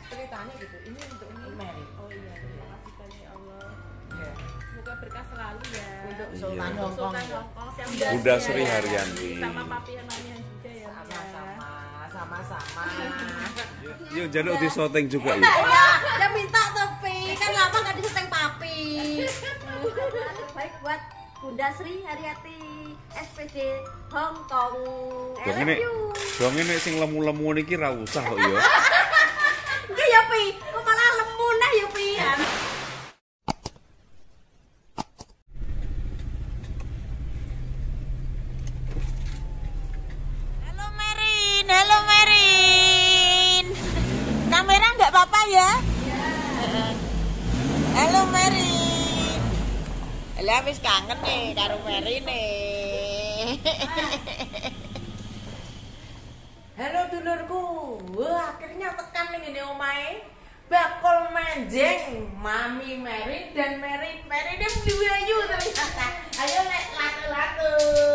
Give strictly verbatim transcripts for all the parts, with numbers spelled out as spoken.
ceritanya gitu. Ini untuk ini Mary. Oh iya, terima kasih banyak ya Allah. Iya. Semoga berkah selalu ya. Untuk Sultan Iya. Hongkong. Sultan Hongkong siap Bunda Sri Haryanti. sama Papi Hemanian juga ya. Sama-sama, sama-sama. Yuk jaluk di syuting juga yuk. Iya, dia minta tapi kan lama nggak diseteng papi. Baik buat Bunda Sri Haryati S P D Hongkong. I Dong love ini, you. dong ini sing lemu-lemu niki ra usah kok ya. Enggak ya pi, kok malah lemu nah ya pi. Halo Merin, halo Merin. Kamera nggak apa-apa ya? Halo Merin. Lah wis kangen nih karo Merin nih. Halo dulurku. Wah, akhirnya tekan ning ngene omahe. Bakul menjeng Mami Mary dan Mary Mary dan Ayu ternyata. Ayo lek laku-laku.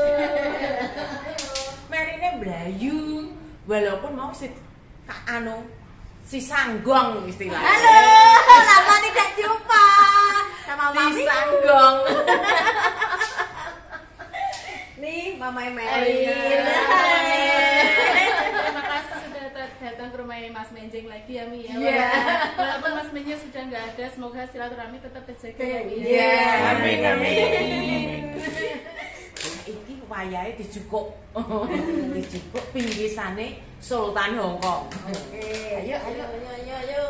Mary ne Blayu. Walaupun mau si Kak anu si sanggong istilahnya. Halo, lama tidak jumpa sama Si Mami. sanggong. Nih, Mama Oh, Merin. iya. Terima kasih sudah datang ke rumah Mas Menjeng lagi ya Mi ya. Iya. Walaupun Mas Menjeng sudah nggak ada, semoga silaturahmi tetap terjaga ya Mi. Iya. Amin, amin. Iki wayahe dijukuk. Dijukuk pinggisane Sultan Hongkong. Oke. Ayo, ayo, ayo, ayo, ayo.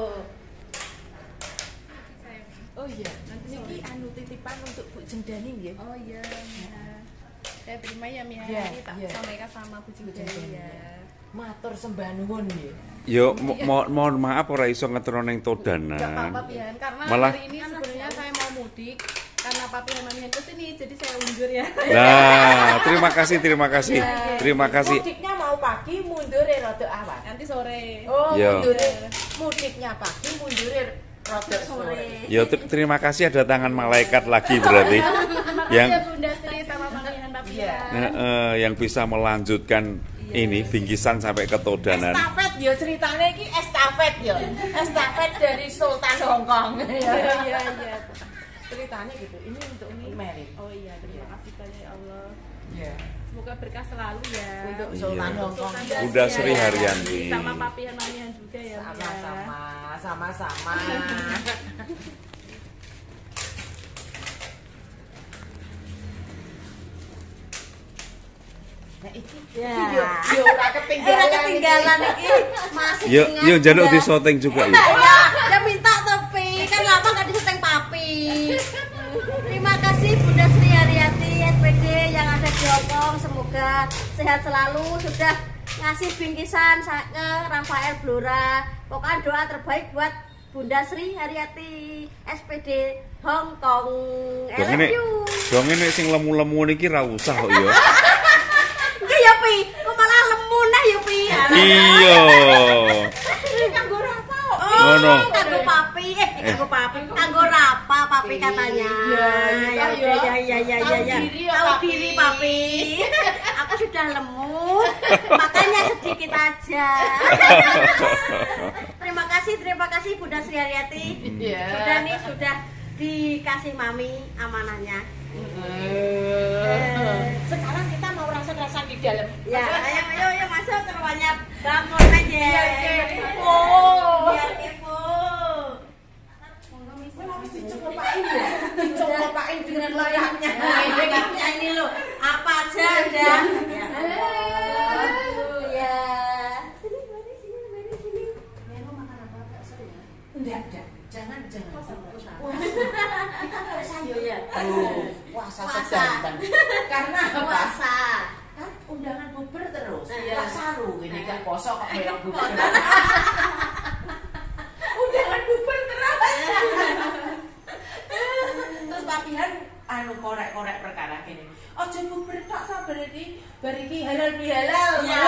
Oh iya, nanti iki anu titipan untuk Bu Jendani nggih. Oh iya. Ya. Saya terima ya Mi ya. Iya, Ini tak iya. sampaikan sama Bu Jendani ya. Matur sembah nuwun nggih. Yo mo mo- mohon maaf ora iso ngetero ning Gak apa-apa Todanan. Pian, karena Malah- hari ini sebenarnya saya mau mudik karena Papi Hemanian kesini, jadi saya undur ya. Nah, terima kasih, terima kasih. Terima kasih. Mudiknya mau pagi, mundure rada awan. Nanti sore. Oh, Yo. mundure. Mudiknya pagi, mundure rada sore. Yo ter- terima kasih ada tangan malaikat lagi berarti Terima kasih yang ya Bunda Sri sama Pangeran Papi Iya. ya. eh, eh, yang bisa melanjutkan ini bingkisan sampai ke Todanan. Estafet yo ceritanya iki estafet yo. Estafet dari Sultan Hongkong. Iya iya iya. Ceritanya gitu. Ini untuk ini Mary. Oh iya, terima kasih banyak ya Allah. Iya. Semoga berkah selalu ya. Untuk Iya. Sultan Hongkong. Sultan Bunda Sri Sri Haryanti. sama Papi Hemanian juga ya. Mi, ya. Sama-sama, sama-sama. Nah, iki Ya. iki yo yo ora Eh, ketinggalan. udah ketinggalan iki masih Yo ingat yo jaluk ya. di syuting juga yuk. Iya, dia minta tapi kan lama nggak diseteng papi. Terima kasih Bunda Sri Haryati S P D yang ada di Hongkong. Semoga sehat selalu. Sudah ngasih bingkisan sa- ke Rafael Blora. Pokoknya doa terbaik buat Bunda Sri Haryati S P D Hongkong. I Dong love ini, you. dong ini sing lemu-lemu niki ra usah kok ya. Enggak ya pi, kok malah lemu nah ya pi. Iya. Ini kanggo apa kok? Oh, no. Kanggo papi, eh kanggo papi, kanggo rapa papi katanya. Iya, iya, ya udah, ya ya ya ya ya. Tahu diri ya, Tahu Papi. diri papi. Aku sudah lemu, makanya sedikit aja. Terima kasih, terima kasih Bunda Sri Haryati. Iya. Sudah nih sudah dikasih mami amanahnya. Eh, Sekarang kita mau rasa-rasa di dalam. Ya, ayo ayo ayo masuk ke ruangannya Bangor aja. Biar kepo. Biar kepo. Harus dicobain ya, dicobain dengan layaknya. Layaknya ini loh, apa aja udah. Ya. Ya. Sini, mari sini, mari sini. Melo makan apa bakso ya? Enggak, enggak. Jangan, jangan. Kita nggak sayur ya. Oh, puasa Puasa. sedang. Karena apa? Puasa. Kan undangan buber terus. Iya. Gak saru ini kan poso kok melok buber. Undangan buber terus. Terus papihan anu korek-korek perkara gini. Ojo buber tok sabar iki, bar iki halal bihalal. Ya.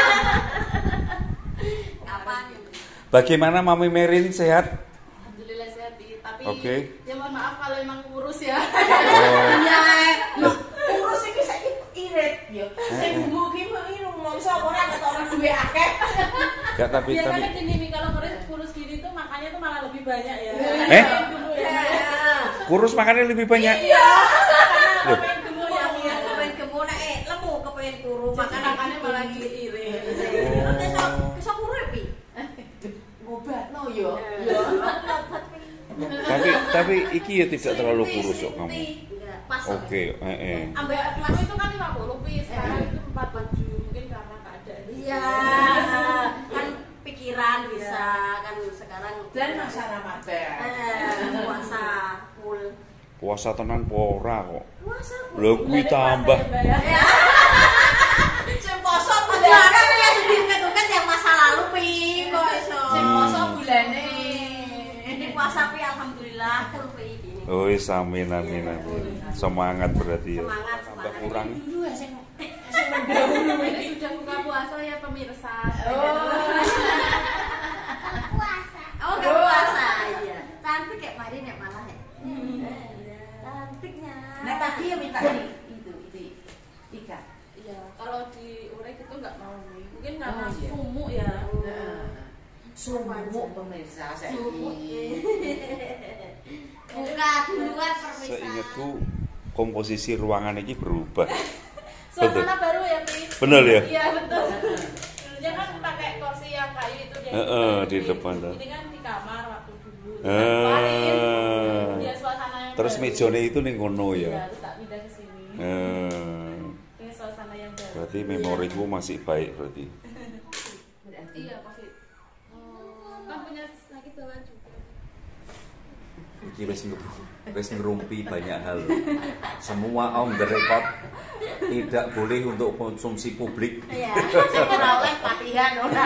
Kapan? Bagaimana Mami Merin sehat? Alhamdulillah sehat Pi. Tapi Oke. ya mohon maaf kalau emang kurus ya. Oh, Iya, lho, urus iki saiki irit yo. Sing bumbu ki mung mongso ora ketok duwe akeh. enggak tapi tapi Biasanya gini Mi, kalau kurus kurus lebih banyak ya. Eh? Ya. Kurus makannya lebih banyak. Iya. Loh. Kepengen gemuk ya, Mia. Kepengen gemuk nek eh, lemu kepengen turu Makan makan makannya malah diiring. Kesok kesok turu ya, Pi. Ngobat no yo. Yo. Tapi tapi iki ya tidak terlalu kurus kok kamu. Enggak, pas. Oke, eh, eh. Ambek kamu itu kan lima puluh pi, sekarang itu empat puluh tujuh mungkin karena keadaan. Iya. Kan pikiran bisa kan sekarang Dan masa Ramadan. eh puasa full. Puasa tenan pora kok. Puasa full. Lho kuwi tambah. Ya. Sing poso aja kan yang diinget-inget yang masa lalu pi kok iso. Sing poso bulane. Ini puasa pi alhamdulillah full pi ini. Oh, wis amin amin amin. Semangat berarti ya. Semangat, Tambah semangat. kurang. Dulu ya sing sing mendahulu Ini ini. sudah buka puasa ya pemirsa. Oh, enggak puasa. Iya. Cantik kayak mari nek malah ya. Cantiknya. Nek pagi ya minta ini itu itu ikan. Iya, kalau diurek itu nggak mau nih. Mungkin karena Oh, iya. sumuk ya. Sumuk pemirsa Sumuk. saiki. Buka duluan permisal. Seingatku komposisi ruangan ini berubah. Suasana baru ya, Pi. Bener ya? Iya, betul. Dulunya kan pakai kursi yang kayu itu dia. Heeh, di depan tuh. Ini kan di kamar waktu dulu. Eh. Dia suasana yang Terus baru. mejone itu ning kono Iya, ya. terus tak pindah ke sini. Eh. Ini suasana yang baru. Berarti memoriku masih baik berarti. Berarti Iya, pasti. Oh, kan punya sakit bawaan juga. Iki wis wis ngerumpi banyak hal. Semua on the record tidak boleh untuk konsumsi publik. Iya. sing ora oleh papihan ora.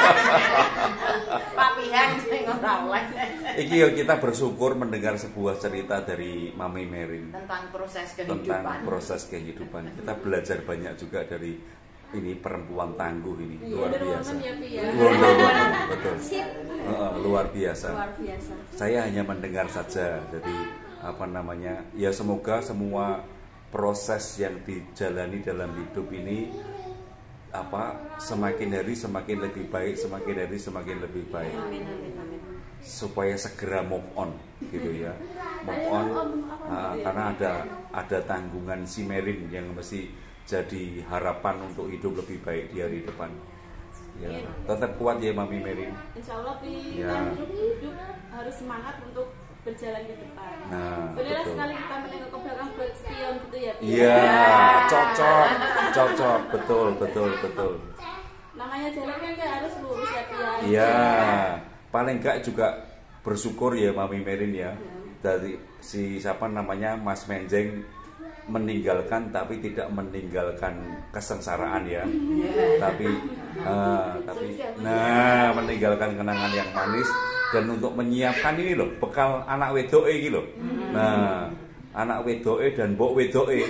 Papihan sing ora oleh. Iki ya kita bersyukur mendengar sebuah cerita dari Mami Merin Tentang proses tentang kehidupan. proses kehidupan. Kita belajar banyak juga dari ini perempuan tangguh ini, luar Wonder biasa. Woman ya, Pi ya. Wonder Woman, betul. Sip. Heeh, luar biasa. Luar biasa. Saya hanya mendengar saja. Jadi apa namanya? Ya semoga semua proses yang dijalani dalam hidup ini apa semakin hari semakin lebih baik, semakin hari semakin lebih baik. Amin amin amin. Supaya segera move on gitu ya. Move on ah, karena ada ada tanggungan si Merin yang mesti jadi harapan untuk hidup lebih baik di hari depan. Ya, tetap kuat ya Mami Merin. Insya Allah, Pi, Ya. kita hidup, hidup harus semangat untuk berjalan ke depan. Nah, Bolehlah betul. sekali kita menengok ke belakang buat spion gitu ya, Pi. Iya, cocok, cocok, betul, betul, betul. Namanya jalan kan nggak harus lurus ya, Pi ya. Iya, paling enggak juga bersyukur ya Mami Merin ya. Dari si siapa namanya Mas Menjeng meninggalkan tapi tidak meninggalkan kesengsaraan ya. Tapi eh, tapi nah meninggalkan kenangan yang manis dan untuk menyiapkan ini loh bekal anak wedoke iki loh. Nah, anak wedoke dan mbok wedoke.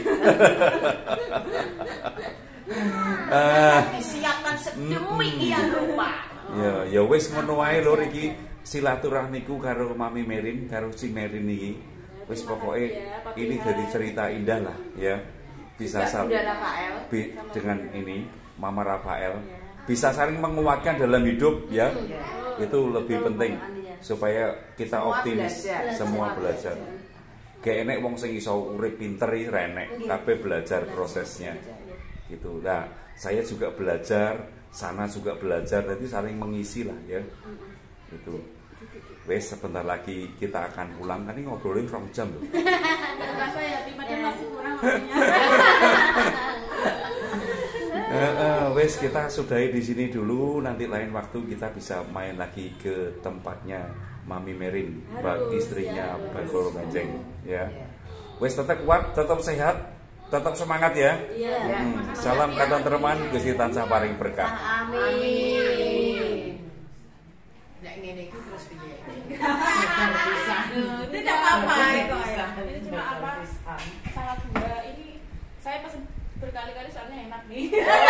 Eh, Disiapkan sedemikian rupa. ya ya wis ngono wae lho iki silaturahmiku karo Mami Merin karo si Merin iki. Wis pokoknya ini jadi cerita indah lah ya. Bisa Juga sal- Bunda Rafael. bi- dengan ini Mama Rafael bisa saling menguatkan dalam hidup ya. Itu lebih penting supaya kita Semua optimis belajar. semua belajar. Gak enek wong sing iso urip pinter iki renek, kabeh belajar prosesnya. Gitu. Nah, saya juga belajar, sana juga belajar, jadi saling mengisi lah ya. Itu. Wes sebentar lagi kita akan pulang, kan ini ngobrolin rong jam loh. Nggak terasa ya, Pi, padahal masih kurang waktunya. Eh, eh, wes kita sudahi di sini dulu, nanti lain waktu kita bisa main lagi ke tempatnya Mami Merin, bak istrinya Bakul Menjeng ya. Wes tetap kuat, tetap sehat, tetap semangat ya. Iya. Hmm, salam kata teman, Gusti tansah paring berkah. Amin. Nek ngene iki terus piye? Tidak apa-apa kok ya. Ini cuma apa? Salad dua ini saya pesen berkali-kali soalnya enak nih.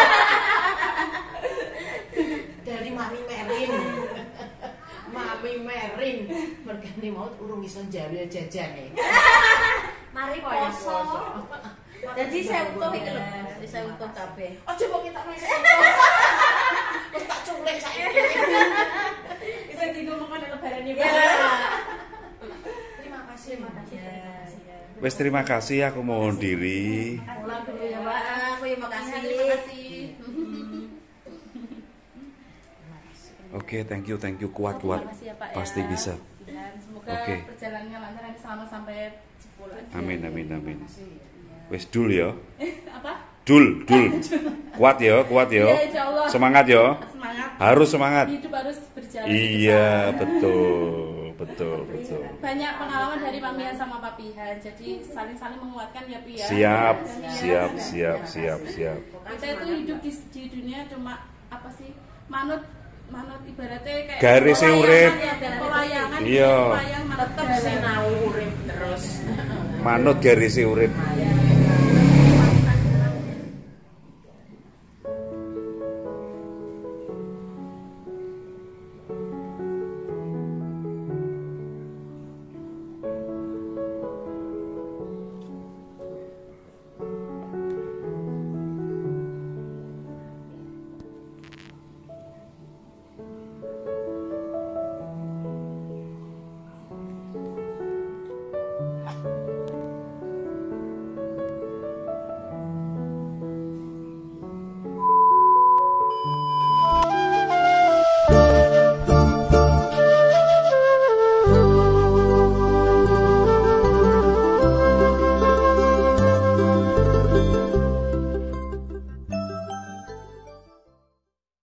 Dari Mami Merin. Mami Merin mergane mau urung iso njaluk jajane. Mari Kaya poso. Jadi saya utuh iki lho, saya utuh kabeh. Ojo kok kita nang Wis tak culik saiki. Bisa digomongkan lebaran ini. Ya, Wes terima kasih, aku mohon diri. Pulang dulu ya, Pak. Ah, aku yang makasih. Terima kasih. Oke, thank you, thank you. Kuat, Terima kuat. kasih ya, Pak, ya. Pasti bisa. Dan semoga Oke. perjalanannya lancar nanti selamat sampai Jepul aja. Amin, amin, amin. Wes dul ya. Apa? Dul, dul. Kuat ya, kuat ya. Iya, insya Allah. Semangat ya. Semangat. Harus semangat. Hidup harus berjalan. Iya, betul, betul, betul. Banyak pengalaman dari Mamihan sama Papihan, jadi saling-saling menguatkan ya Pi ya. Siap, Dan ya, siap, siap, siap, siap. Kita itu hidup di, di dunia cuma apa sih? Manut manut ibaratnya kayak Garis pelayangan urip. ya, pelayangan. Iya. Pelayang manut Tetep sinau urip terus. Manut garis urip.